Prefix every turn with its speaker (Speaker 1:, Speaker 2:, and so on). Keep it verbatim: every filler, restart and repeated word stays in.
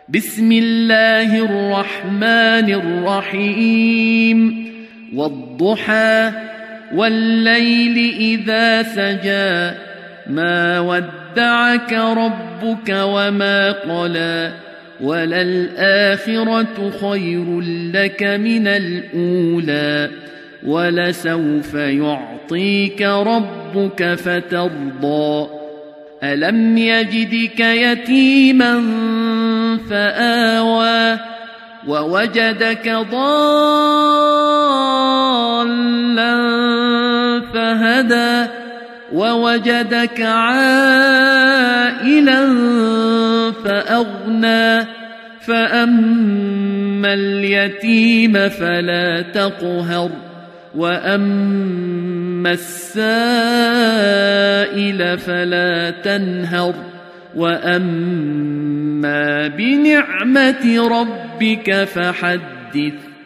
Speaker 1: بسم الله الرحمن الرحيم والضحى والليل إذا سجى ما ودعك ربك وما قلى وللآخرة خير لك من الأولى ولسوف يعطيك ربك فترضى ألم يجدك يتيما فآوى ووجدك ضالا فهدى ووجدك عائلا فأغنى فأما اليتيم فلا تقهر وأما السائل فلا تنهر وأما بنعمة ربك فحدث.